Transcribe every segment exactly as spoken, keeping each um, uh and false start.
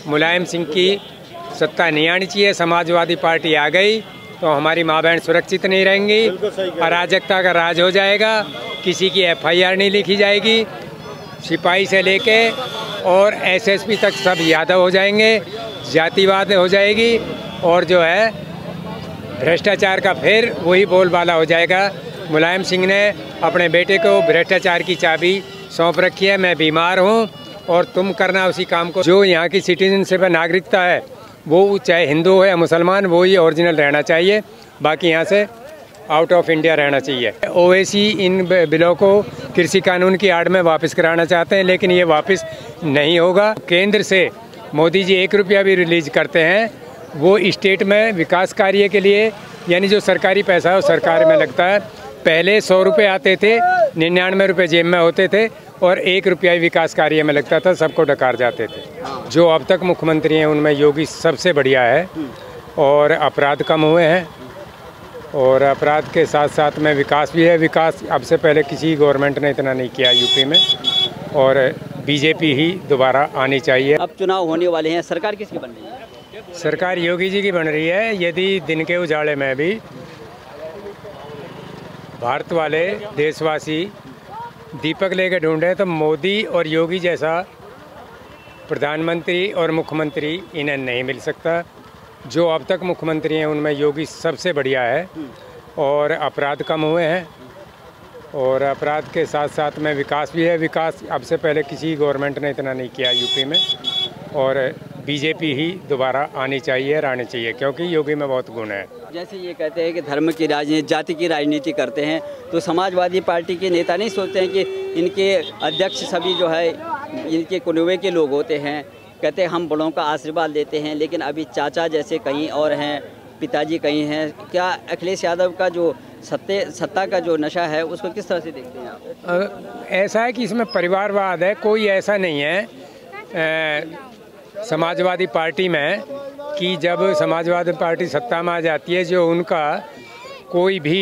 मुलायम सिंह की सत्ता नहीं आनी चाहिए। समाजवादी पार्टी आ गई तो हमारी माँ बहन सुरक्षित नहीं रहेंगी, अराजकता का राज हो जाएगा, किसी की एफ आई आर नहीं लिखी जाएगी, सिपाही से लेके और एस एस पी तक सब यादव हो जाएंगे, जातिवाद हो जाएगी और जो है भ्रष्टाचार का फिर वही बोलबाला हो जाएगा। मुलायम सिंह ने अपने बेटे को भ्रष्टाचार की चाबी सौंप रखी है। मैं बीमार हूँ और तुम करना उसी काम को। जो यहाँ की सिटीजनशिप नागरिकता है वो चाहे हिंदू हो या मुसलमान, वो ही ओरिजिनल रहना चाहिए, बाकी यहाँ से आउट ऑफ इंडिया रहना चाहिए। ओवैसी इन बिलों को कृषि कानून की आड़ में वापस कराना चाहते हैं, लेकिन ये वापस नहीं होगा। केंद्र से मोदी जी एक रुपया भी रिलीज करते हैं, वो स्टेट में विकास कार्य के लिए, यानी जो सरकारी पैसा है वो सरकार में लगता है। पहले सौ रुपये आते थे, निन्यानवे रुपये जेब में होते थे और एक रुपया ही विकास कार्य में लगता था, सबको डकार जाते थे। जो अब तक मुख्यमंत्री हैं उनमें योगी सबसे बढ़िया है और अपराध कम हुए हैं और अपराध के साथ साथ में विकास भी है। विकास अब से पहले किसी गवर्नमेंट ने इतना नहीं किया यूपी में और बीजेपी ही दोबारा आनी चाहिए। अब चुनाव होने वाले हैं, सरकार किसकी बन रही है? सरकार योगी जी की बन रही है। यदि दिन के उजाले में भी भारत वाले देशवासी दीपक लेके ढूंढे तो मोदी और योगी जैसा प्रधानमंत्री और मुख्यमंत्री इन्हें नहीं मिल सकता। जो अब तक मुख्यमंत्री हैं उनमें योगी सबसे बढ़िया है और अपराध कम हुए हैं और अपराध के साथ साथ में विकास भी है। विकास अब से पहले किसी गवर्नमेंट ने इतना नहीं किया यूपी में और बीजेपी ही दोबारा आनी चाहिए, आनी चाहिए, क्योंकि योगी में बहुत गुण है। जैसे ये कहते हैं कि धर्म की राजनीति, जाति की राजनीति करते हैं, तो समाजवादी पार्टी के नेता नहीं सोचते हैं कि इनके अध्यक्ष सभी जो है इनके कुनबे के लोग होते हैं, कहते हैं हम बड़ों का आशीर्वाद लेते हैं, लेकिन अभी चाचा जैसे कहीं और हैं, पिताजी कहीं हैं। क्या अखिलेश यादव का जो सत्ते सत्ता का जो नशा है उसको किस तरह से देखते हैं आप? ऐसा है कि इसमें परिवारवाद है, कोई ऐसा नहीं है आ, समाजवादी पार्टी में कि जब समाजवादी पार्टी सत्ता में आ जाती है, जो उनका कोई भी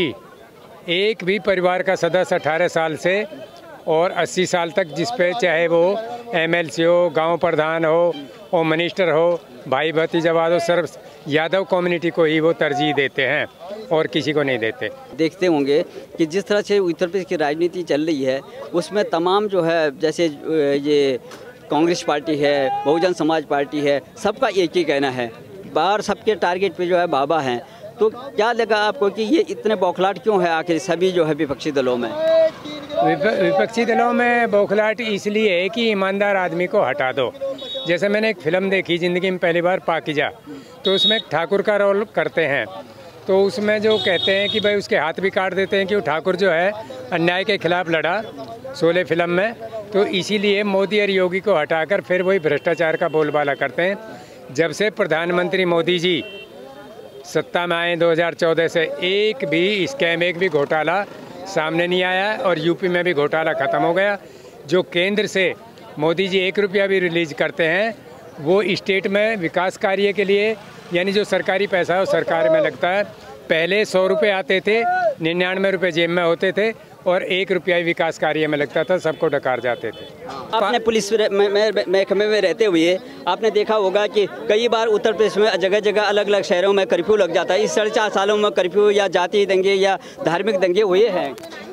एक भी परिवार का सदस्य अठारह साल से और अस्सी साल तक, जिस पे चाहे वो एम एल सी हो, गांव प्रधान हो और मिनिस्टर हो, भाई भतीजावाद हो, सिर्फ यादव कम्युनिटी को ही वो तरजीह देते हैं और किसी को नहीं देते। देखते होंगे कि जिस तरह से उत्तर प्रदेश की राजनीति चल रही है उसमें तमाम जो है, जैसे ये कांग्रेस पार्टी है, बहुजन समाज पार्टी है, सबका एक ही कहना है, बाहर सबके टारगेट पे जो है बाबा हैं। तो क्या लगा आपको कि ये इतने बौखलाहट क्यों है आखिर सभी जो है विपक्षी दलों में? विपक्षी दलों में बौखलाहट इसलिए है कि ईमानदार आदमी को हटा दो। जैसे मैंने एक फिल्म देखी ज़िंदगी में पहली बार, पाकिजा, तो उसमें ठाकुर का रोल करते हैं, तो उसमें जो कहते हैं कि भाई उसके हाथ भी काट देते हैं कि वो ठाकुर जो है अन्याय के खिलाफ लड़ा शोले फिल्म में। तो इसीलिए मोदी और योगी को हटाकर फिर वही भ्रष्टाचार का बोलबाला करते हैं। जब से प्रधानमंत्री मोदी जी सत्ता में आए दो हज़ार चौदह से, एक भी स्कैम, एक भी घोटाला सामने नहीं आया और यूपी में भी घोटाला ख़त्म हो गया। जो केंद्र से मोदी जी एक रुपया भी रिलीज करते हैं वो स्टेट में विकास कार्य के लिए, यानी जो सरकारी पैसा है वो सरकार में लगता है। पहले सौ रुपये आते थे, निन्यानवे रुपये जेब में होते थे और एक रुपया ही विकास कार्य में लगता था, सबको डकार जाते थे। आपने पुलिस महकमे में रहते हुए आपने देखा होगा कि कई बार उत्तर प्रदेश में जगह जगह अलग अलग शहरों में कर्फ्यू लग जाता है। इस साढ़े चार सालों में कर्फ्यू या जातीय दंगे या धार्मिक दंगे हुए हैं?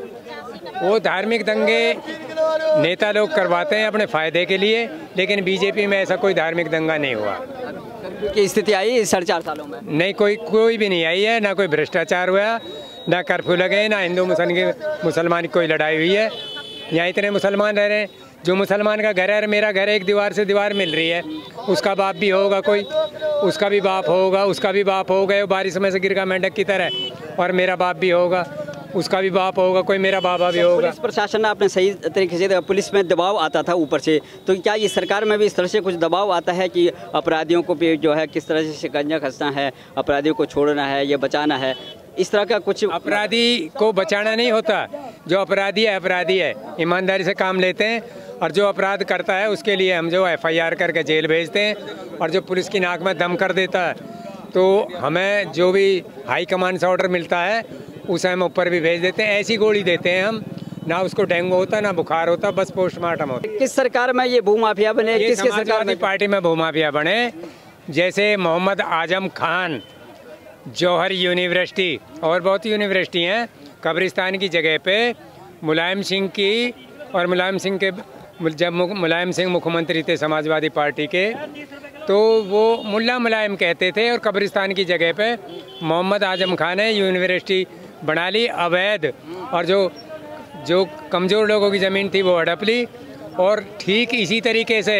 वो धार्मिक दंगे नेता लोग करवाते हैं अपने फायदे के लिए, लेकिन बीजेपी में ऐसा कोई धार्मिक दंगा नहीं हुआ। कर्फ्यू की स्थिति आई इस साढ़े चार सालों में? नहीं, कोई कोई भी नहीं आई है, ना कोई भ्रष्टाचार हुआ, ना कर्फ्यू लगे, ना हिंदू मुसलमान की कोई लड़ाई हुई है। यहाँ इतने मुसलमान रह रहे हैं, जो मुसलमान का घर है, मेरा घर एक दीवार से दीवार मिल रही है, उसका बाप भी होगा, कोई उसका भी बाप होगा, उसका भी बाप होगा, बारिश में से गिर का मेंढक की तरह, और मेरा बाप भी होगा, उसका भी बाप होगा, कोई मेरा बाबा भी होगा। पुलिस प्रशासन ने आपने सही तरीके से, पुलिस में दबाव आता था ऊपर से, तो क्या ये सरकार में भी इस तरह से कुछ दबाव आता है कि अपराधियों को भी जो है किस तरह से शिकंजा कसना है, अपराधियों को छोड़ना है या बचाना है, इस तरह का कुछ? अपराधी को बचाना नहीं होता, जो अपराधी है अपराधी है, ईमानदारी से काम लेते हैं, और जो अपराध करता है उसके लिए हम जो एफ आई आर करके जेल भेजते हैं, और जो पुलिस की नाक में दम कर देता है तो हमें जो भी हाई कमांड से ऑर्डर मिलता है उसे हम ऊपर भी भेज देते हैं। ऐसी गोली देते हैं हम ना उसको डेंगू होता ना बुखार होता, बस पोस्टमार्टम होता। किस सरकार में ये भूमाफिया बने? ये किसके सरकार समाजवादी में? पार्टी में भूमाफिया बने। जैसे मोहम्मद आजम खान, जौहर यूनिवर्सिटी और बहुत यूनिवर्सिटी हैं, कब्रिस्तान की जगह पे मुलायम सिंह की, और मुलायम सिंह के जब मुलायम सिंह मुख्यमंत्री थे समाजवादी पार्टी के, तो वो मुल्ला मुलायम कहते थे, और कब्रिस्तान की जगह पे मोहम्मद आजम खान ने यूनिवर्सिटी बना ली अवैध, और जो जो कमज़ोर लोगों की ज़मीन थी वो हड़प ली। और ठीक इसी तरीके से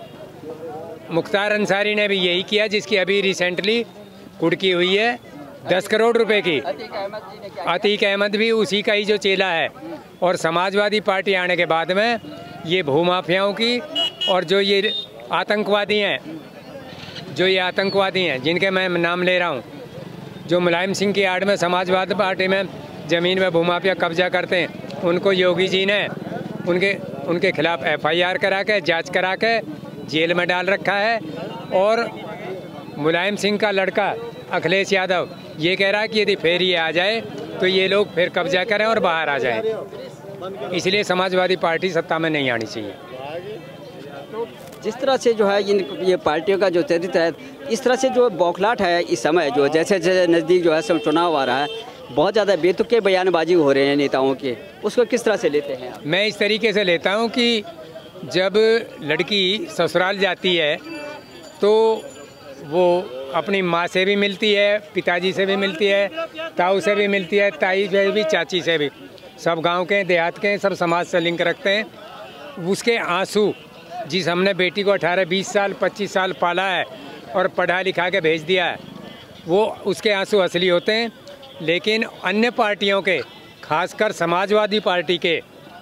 मुख्तार अंसारी ने भी यही किया, जिसकी अभी रिसेंटली कुड़की हुई है दस करोड़ रुपए की। अतीक अहमद भी उसी का ही जो चेला है। और समाजवादी पार्टी आने के बाद में ये भूमाफियाओं की, और जो ये आतंकवादी हैं जो ये आतंकवादी हैं जिनके मैं नाम ले रहा हूँ, जो मुलायम सिंह की आड़ में समाजवादी पार्टी में ज़मीन में भूमाफिया कब्जा करते हैं, उनको योगी जी ने उनके उनके खिलाफ एफ आई आर करा के जाँच करा के जेल में डाल रखा है। और मुलायम सिंह का लड़का अखिलेश यादव ये कह रहा है कि यदि फिर ये आ जाए तो ये लोग फिर कब्जा करें और बाहर आ जाएं। इसलिए समाजवादी पार्टी सत्ता में नहीं आनी चाहिए। जिस तरह से जो है इन ये पार्टियों का जो चरित्र है, इस तरह से जो बौखलाहट है इस समय, जो जैसे जैसे नज़दीक जो है सब चुनाव आ रहा है, बहुत ज़्यादा बेतुके बयानबाजी हो रहे हैं नेताओं के, उसको किस तरह से लेते हैं आप? मैं इस तरीके से लेता हूँ कि जब लड़की ससुराल जाती है तो वो अपनी माँ से भी मिलती है, पिताजी से भी मिलती है, ताऊ से भी मिलती है, ताई से भी, चाची से भी, सब गांव के देहात के सब समाज से लिंक रखते हैं। उसके आंसू, जिस हमने बेटी को अठारह बीस साल पच्चीस साल पाला है और पढ़ा लिखा के भेज दिया है, वो उसके आंसू असली होते हैं। लेकिन अन्य पार्टियों के, खासकर समाजवादी पार्टी के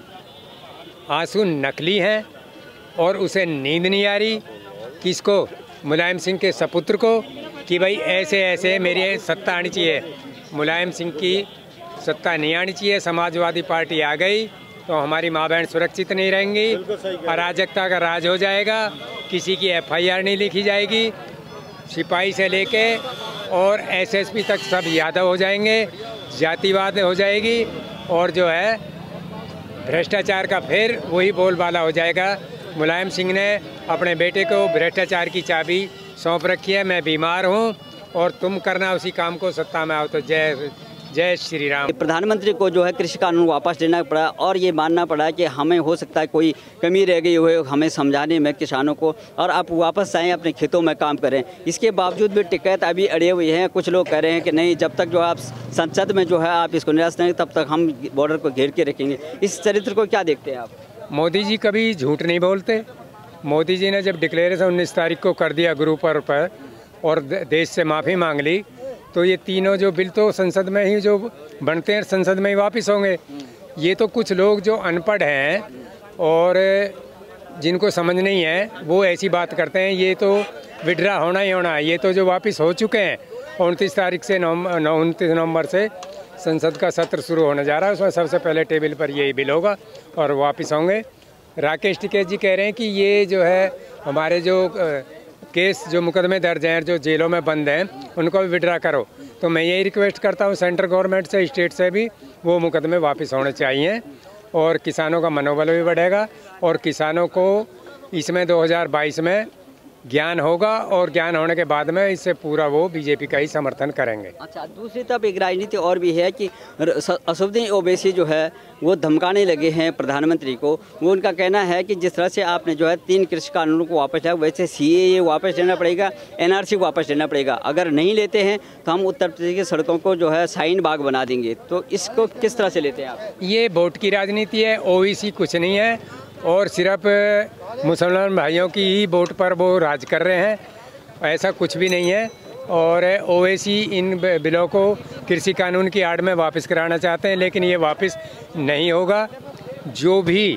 आंसू नकली हैं, और उसे नींद नहीं आ रही। किसको? मुलायम सिंह के सपुत्र को, कि भाई ऐसे ऐसे मेरी सत्ता आनी चाहिए। मुलायम सिंह की सत्ता नहीं आनी चाहिए। समाजवादी पार्टी आ गई तो हमारी माँ बहन सुरक्षित नहीं रहेंगी, अराजकता का राज हो जाएगा, किसी की एफ आई आर नहीं लिखी जाएगी, सिपाही से लेके और एस एस पी तक सब यादव हो जाएंगे, जातिवाद हो जाएगी, और जो है भ्रष्टाचार का फिर वही बोलबाला हो जाएगा। मुलायम सिंह ने अपने बेटे को भ्रष्टाचार की चाबी सौंप रखी है। मैं बीमार हूँ और तुम करना उसी काम को, सत्ता में आओ तो जय जय श्री राम। प्रधानमंत्री को जो है कृषि कानून वापस लेना पड़ा, और ये मानना पड़ा कि हमें हो सकता है कोई कमी रह गई हो हमें समझाने में किसानों को, और आप वापस आएँ अपने खेतों में काम करें। इसके बावजूद भी टिकैत अभी अड़े हुए हैं। कुछ लोग कह रहे हैं कि नहीं, जब तक जो आप संसद में जो है आप इसको निरस्त नहीं, तब तक हम बॉर्डर को घेर के रखेंगे। इस चरित्र को क्या देखते हैं आप? मोदी जी कभी झूठ नहीं बोलते। मोदी जी ने जब डिक्लेरेशन उन्नीस तारीख को कर दिया ग्रुप पर और देश से माफ़ी मांग ली, तो ये तीनों जो बिल तो संसद में ही जो बनते हैं संसद में ही वापस होंगे। ये तो कुछ लोग जो अनपढ़ हैं और जिनको समझ नहीं है वो ऐसी बात करते हैं। ये तो विड्रा होना ही होना है। ये तो जो वापस हो चुके हैं, उनतीस तारीख से नवंबर उनतीस नवंबर से संसद का सत्र शुरू होने जा रहा है, उसमें सबसे पहले टेबल पर यही बिल होगा और वापस होंगे। राकेश टिकैत जी कह रहे हैं कि ये जो है हमारे जो केस जो मुकदमे दर्ज हैं, जो जेलों में बंद हैं, उनको भी विड्रा करो। तो मैं यही रिक्वेस्ट करता हूँ सेंट्रल गवर्नमेंट से, स्टेट से भी, वो मुकदमे वापस होने चाहिए और किसानों का मनोबल भी बढ़ेगा और किसानों को इसमें दो हज़ार बाईस में ज्ञान होगा और ज्ञान होने के बाद में इससे पूरा वो बीजेपी का ही समर्थन करेंगे। अच्छा, दूसरी तरफ एक राजनीति और भी है कि असदुद्दीन ओवैसी जो है वो धमकाने लगे हैं प्रधानमंत्री को। वो उनका कहना है कि जिस तरह से आपने जो है तीन कृषि कानूनों को वापस लिया, वैसे सी ए ए वापस लेना पड़ेगा, एन आर सी वापस लेना पड़ेगा। अगर नहीं लेते हैं तो हम उत्तर प्रदेश की सड़कों को जो है शाहीन बाग बना देंगे। तो इसको किस तरह से लेते हैं आप? ये वोट की राजनीति है, ओवैसी कुछ नहीं है और सिर्फ मुसलमान भाइयों की ही वोट पर वो राज कर रहे हैं, ऐसा कुछ भी नहीं है। और ओवैसी इन बिलों को कृषि कानून की आड़ में वापस कराना चाहते हैं, लेकिन ये वापस नहीं होगा। जो भी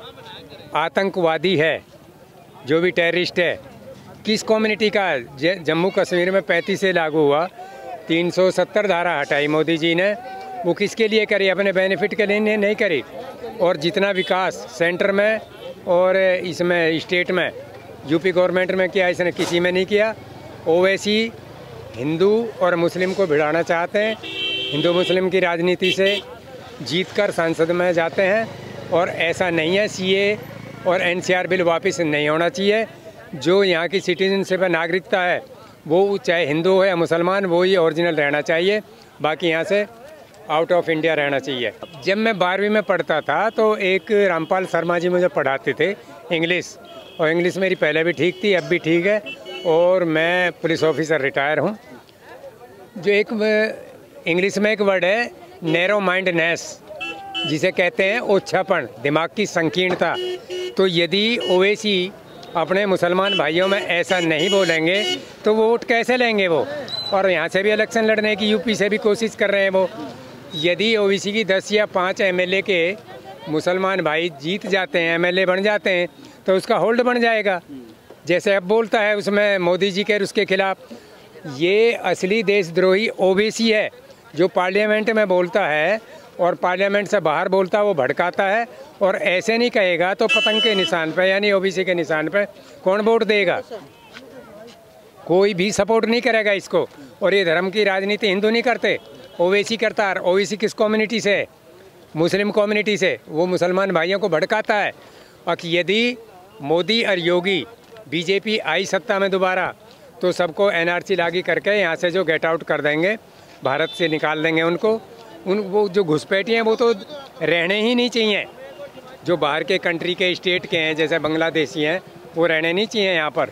आतंकवादी है, जो भी टेररिस्ट है, किस कम्युनिटी का, जम्मू कश्मीर में पैंतीस से लागू हुआ, तीन सौ सत्तर धारा हटाई मोदी जी ने, वो किसके लिए करी? अपने बेनिफिट के लिए नहीं करी। और जितना विकास सेंटर में और इसमें स्टेट में, यूपी गवर्नमेंट में किया, इसने किसी में नहीं किया। ओवैसी हिंदू और मुस्लिम को भिड़ाना चाहते हैं, हिंदू मुस्लिम की राजनीति से जीतकर संसद में जाते हैं और ऐसा नहीं है। सीए और एनसीआर बिल वापस नहीं होना चाहिए। जो यहाँ की सिटीजनशिप नागरिकता है वो चाहे हिंदू हो या मुसलमान, वो ही ओरिजिनल रहना चाहिए, बाकी यहाँ से आउट ऑफ इंडिया रहना चाहिए। जब मैं बारहवीं में पढ़ता था तो एक रामपाल शर्मा जी मुझे पढ़ाते थे इंग्लिश, और इंग्लिश मेरी पहले भी ठीक थी, अब भी ठीक है, और मैं पुलिस ऑफिसर रिटायर हूँ। जो एक इंग्लिश में एक वर्ड है नैरो माइंडनेस, जिसे कहते हैं ओछापन, दिमाग की संकीर्णता। तो यदि ओवैसी अपने मुसलमान भाइयों में ऐसा नहीं बोलेंगे तो वोट कैसे लेंगे वो? और यहाँ से भी इलेक्शन लड़ने की यूपी से भी कोशिश कर रहे हैं वो। यदि ओवैसी की दस या पाँच एमएलए के मुसलमान भाई जीत जाते हैं, एमएलए बन जाते हैं, तो उसका होल्ड बन जाएगा। जैसे अब बोलता है उसमें मोदी जी के उसके खिलाफ। ये असली देशद्रोही ओवैसी है जो पार्लियामेंट में बोलता है और पार्लियामेंट से बाहर बोलता है, वो भड़काता है। और ऐसे नहीं कहेगा तो पतंग के निशान पे यानी ओबीसी के निशान पे कौन वोट देगा? कोई भी सपोर्ट नहीं करेगा इसको। और ये धर्म की राजनीति हिंदू नहीं करते, ओवैसी करता है। ओवैसी किस कम्युनिटी से? मुस्लिम कम्युनिटी से। वो मुसलमान भाइयों को भड़काता है। और यदि मोदी और योगी बीजेपी आई सत्ता में दोबारा, तो सबको एनआरसी लागू करके यहाँ से जो गेट आउट कर देंगे, भारत से निकाल देंगे उनको। उन वो जो घुसपैठी हैं वो तो रहने ही नहीं चाहिए। जो बाहर के कंट्री के स्टेट के हैं जैसे बांग्लादेशी हैं, वो रहने नहीं चाहिए यहाँ पर।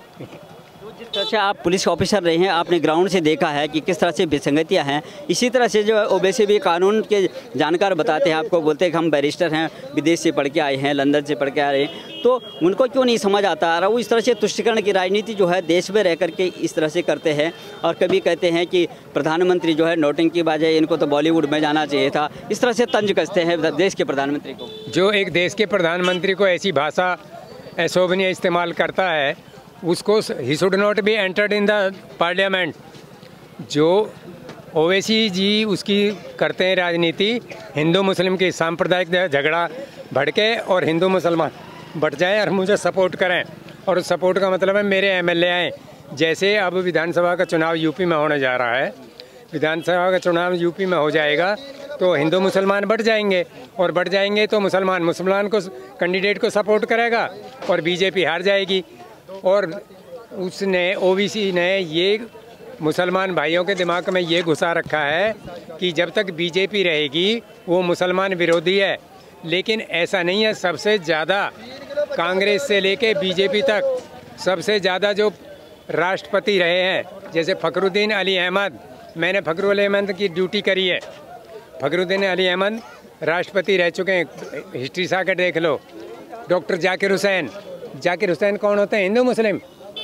तो जिस तरह से आप पुलिस ऑफिसर रहे हैं, आपने ग्राउंड से देखा है कि किस तरह से विसंगतियाँ हैं। इसी तरह से जो ओवैसी भी कानून के जानकार बताते हैं, आपको बोलते हैं कि हम बैरिस्टर हैं, विदेश से पढ़ के आए हैं, लंदन से पढ़ के आए हैं, तो उनको क्यों नहीं समझ आता आ रहा? वो इस तरह से तुष्टिकरण की राजनीति जो है देश में रह करके इस तरह से करते हैं। और कभी कहते हैं कि प्रधानमंत्री जो है नौटंकी बाज है, इनको तो बॉलीवुड में जाना चाहिए था। इस तरह से तंज कसते हैं देश के प्रधानमंत्री को। जो एक देश के प्रधानमंत्री को ऐसी भाषा अशोभनीय इस्तेमाल करता है, उसको ही should not be entered in the parliament. जो ओवैसी जी उसकी करते हैं राजनीति, हिंदू मुस्लिम की सांप्रदायिक झगड़ा भड़के और हिंदू मुसलमान बट जाएं और मुझे सपोर्ट करें। और उस सपोर्ट का मतलब है मेरे एमएलए आए। जैसे अब विधानसभा का चुनाव यूपी में होने जा रहा है, विधानसभा का चुनाव यूपी में हो जाएगा तो हिंदू मुसलमान बढ़ जाएंगे, और बढ़ जाएंगे तो मुसलमान मुसलमान को कैंडिडेट को सपोर्ट करेगा और बीजेपी हार जाएगी। और उसने ओबीसी ने ये मुसलमान भाइयों के दिमाग में ये घुसा रखा है कि जब तक बीजेपी रहेगी वो मुसलमान विरोधी है। लेकिन ऐसा नहीं है। सबसे ज़्यादा कांग्रेस से लेके बीजेपी तक सबसे ज़्यादा जो राष्ट्रपति रहे हैं, जैसे फ़खरुद्दीन अली अहमद, मैंने फ़खरुद्दीन अहमद की ड्यूटी करी है। फ़खरुद्दीन अली अहमद राष्ट्रपति रह चुके हैं, हिस्ट्री सा कर देख लो। डॉक्टर जाकिर हुसैन, जाकिर हुसैन कौन होते हैं? हिंदू मुस्लिम।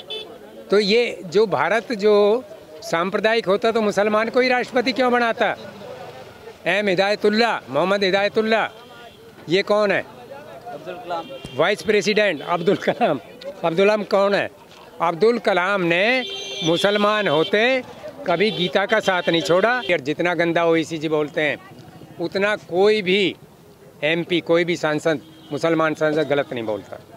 तो ये जो भारत जो सांप्रदायिक होता तो मुसलमान को ही राष्ट्रपति क्यों बनाता? एम हिदायतुल्ला, मोहम्मद हिदायतुल्ला, ये कौन है? अब्दुल कलाम। Vice president Abdul Kalam. अब्दुल कलाम कौन है? अब्दुल कलाम ने मुसलमान होते कभी गीता का साथ नहीं छोड़ा। और जितना गंदा ओवैसी जी बोलते हैं उतना कोई भी एमपी, कोई भी सांसद, मुसलमान सांसद गलत नहीं बोलता।